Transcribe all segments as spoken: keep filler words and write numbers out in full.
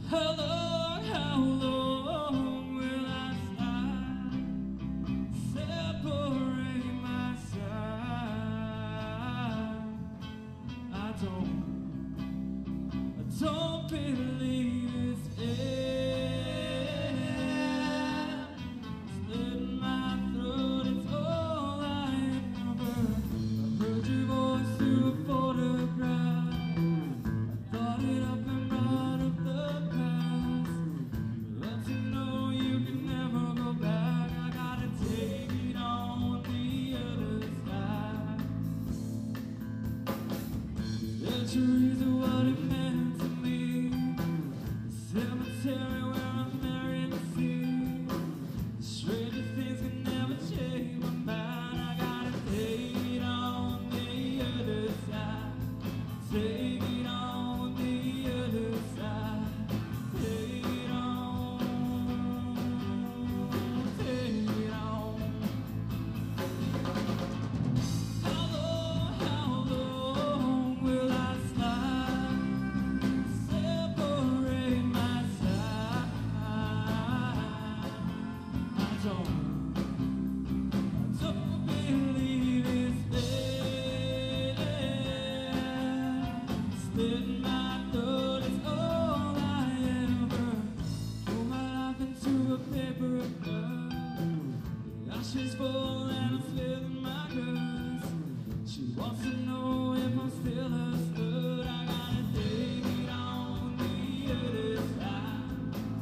How long, how long will I slide, separate my side? I don't, I don't believe it's end. Slit in my throat, it's all I ever. I heard your voice through a photograph. I thought it up and brought up the past. Let you know you can never go back. I gotta take it on the other side. Centuries of what it meant to me. The cemetery where I'm buried to see. The stranger things can never change my mind. I gotta take it on the other side. Take it on the other side. Take it on. Take it on. How long, how long will I slide, separate my side? I don't, I don't believe it's end. Slit in my throat is all I ever. Throw my life into a paper of blood. The ashes fall and I'm feeling my guts. She wants to know if I'm still her stud. I gotta take it on the other side.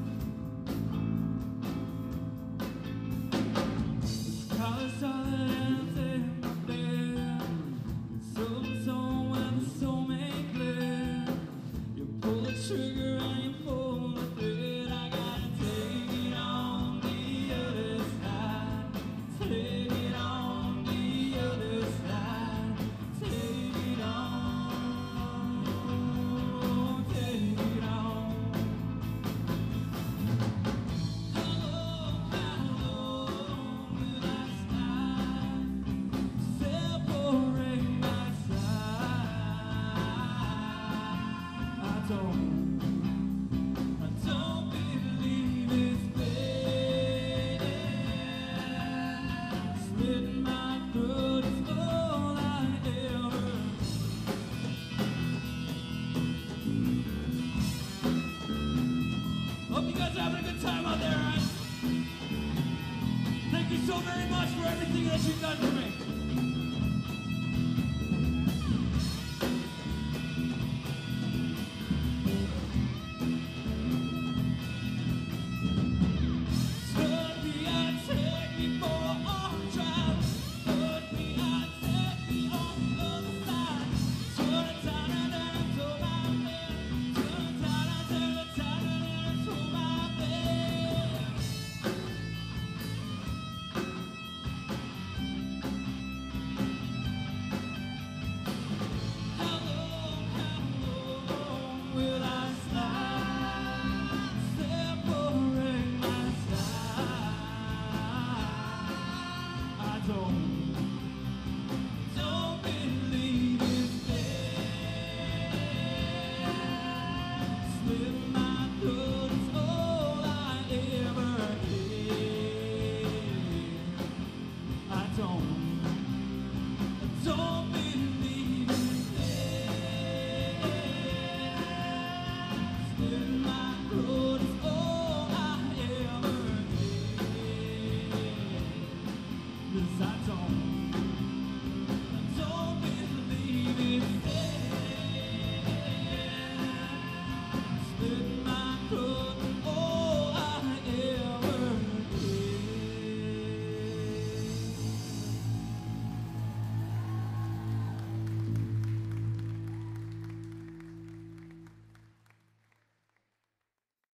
This collar solid and it's in my bed. It's open zone where the soul may clear. You pull the trigger and you pull the thread. I gotta take it on the other side. Take it on the other side. Take it on. Take it on. How long, how long will I slide, separate my side? I don't, I don't believe it's fair. Slit in my throat is all I ever. Hope you guys are having a good time out there, right? Thank you so very much for everything that you've done for me.